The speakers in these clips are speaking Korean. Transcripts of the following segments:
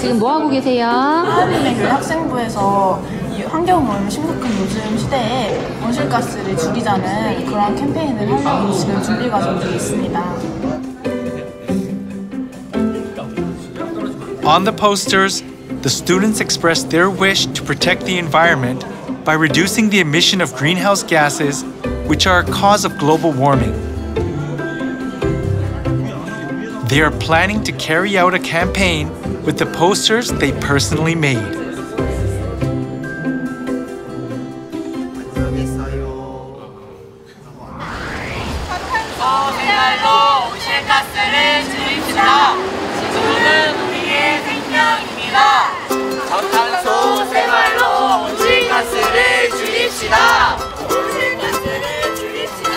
지금 뭐 하고 계세요? 하나님의 교회 학생부에서 이 환경오염 심각한 요즘 시대에 온실가스를 줄이자는 그런 캠페인을 하려고 지금 준비 과정 중에 있습니다. On the posters, the students expressed their wish to protect the environment by reducing the emission of greenhouse gases, which are a cause of global warming. They are planning to carry out a campaign with the posters they personally made. 저탄소 생활로 온실가스를 줄입시다. 온실가스를 줄입시다.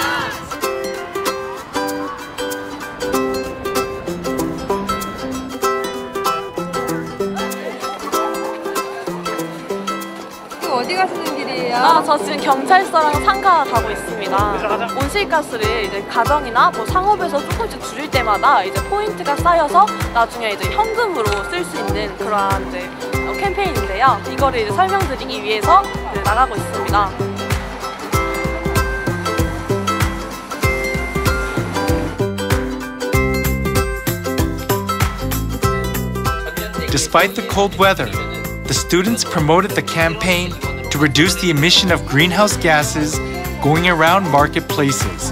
이거 어디 가시는 길이에요? 저 지금 경찰서랑 상가 가고 있습니다. 온실가스를 이제 가정이나 뭐 상업에서 조금씩 줄일 때마다 이제 포인트가 쌓여서 나중에 이제 현금으로 쓸 수 있는 그러한 이제 캠페인인데요. 이거를 이제 설명드리기 위해서 나가고 있습니다. Despite the cold weather, the students promoted the campaign to reduce the emission of greenhouse gases going around marketplaces.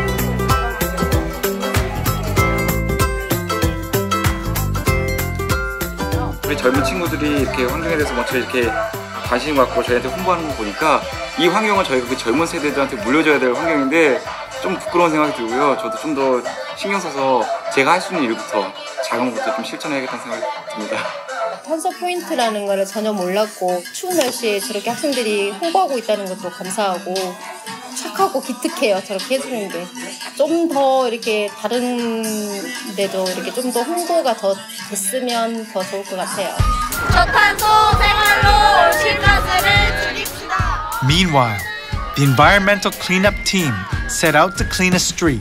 우리 젊은 친구들이 이렇게 환경에 대해서 먼저 이렇게 관심 갖고 저희한테 홍보하는 거 보니까 이 환경은 저희가 그 젊은 세대들한테 물려줘야 될 환경인데 좀 부끄러운 생각이 들고요. 저도 좀 더 신경 써서 제가 할 수 있는 일부터 작은 것부터 좀 실천해야겠다는 생각이 듭니다. 탄소 포인트라는 거를 전혀 몰랐고 추운 날씨에 저렇게 학생들이 홍보하고 있다는 것도 감사하고 착하고 기특해요. 저렇게 해주는 게. 좀 더 이렇게 다른 데도 이렇게 좀 더 홍보가 더 됐으면 더 좋을 것 같아요. 저탄소 생활로 온실가스를 줄입시다. Meanwhile, the environmental cleanup team set out to clean a street.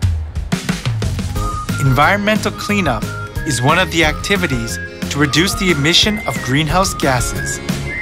Environmental cleanup is one of the activities to reduce the emission of greenhouse gases.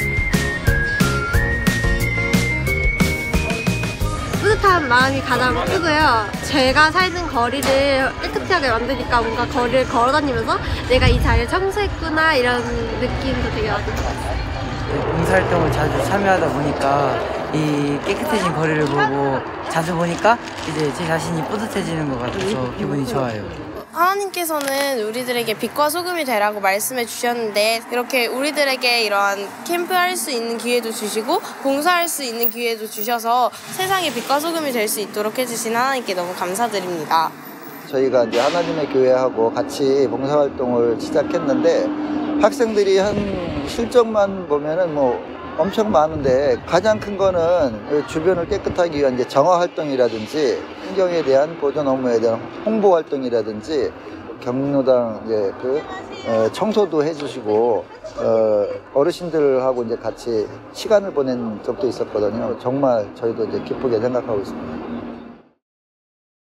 뿌듯한 마음이 가장 크고요. 제가 살는 거리를 깨끗하게 만드니까 뭔가 거리를 걸어다니면서 내가 이 자리를 청소했구나 이런 느낌도 되게 많이 들었어요. 봉사활동을 자주 참여하다 보니까 이 깨끗해진 거리를 보고 자주 보니까 이제 제 자신이 뿌듯해지는 것 같아서 기분이 좋아요. 하나님께서는 우리들에게 빛과 소금이 되라고 말씀해 주셨는데 이렇게 우리들에게 이러한 캠프할 수 있는 기회도 주시고 봉사할 수 있는 기회도 주셔서 세상의 빛과 소금이 될 수 있도록 해주신 하나님께 너무 감사드립니다. 저희가 이제 하나님의 교회하고 같이 봉사활동을 시작했는데 학생들이 한 실적만 보면은 뭐 엄청 많은데 가장 큰 거는 주변을 깨끗하게 위한 이제 정화 활동이라든지 환경에 대한 보존 업무에 대한 홍보 활동이라든지 경로당 이제 청소도 해주시고 어르신들하고 이제 같이 시간을 보낸 적도 있었거든요. 정말 저희도 이제 기쁘게 생각하고 있습니다.